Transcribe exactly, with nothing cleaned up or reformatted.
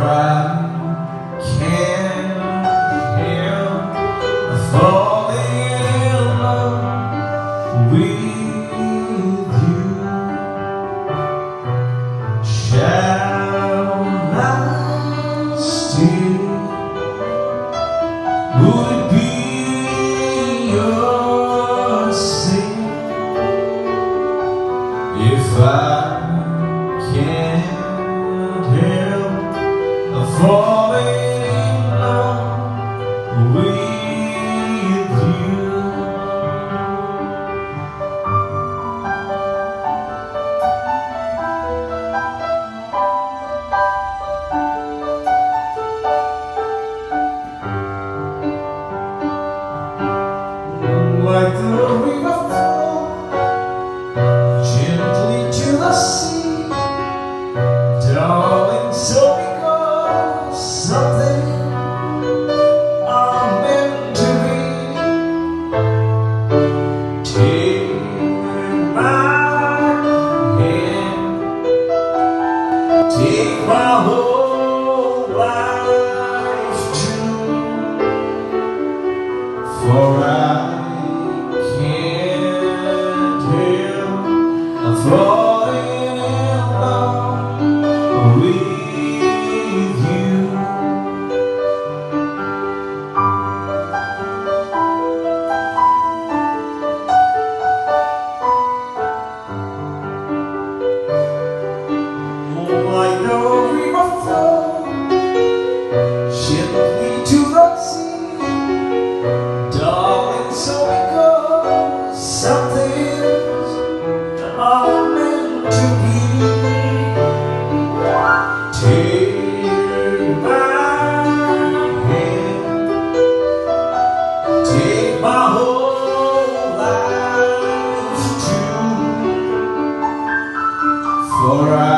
I can't help falling in love with you. Shall I still, would it be your sin if I can't help falling in love with you? Like the river flows gently to the sea, darling, so we go, something are meant to be. Take my hand, take my whole life too, for I can't help falling in love with you. Like the river flows gently to the sea, darling, so it goes. Some things are meant to be. Take my hand, take my whole life too, for I